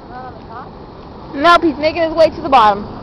Not on the top? Nope, he's making his way to the bottom.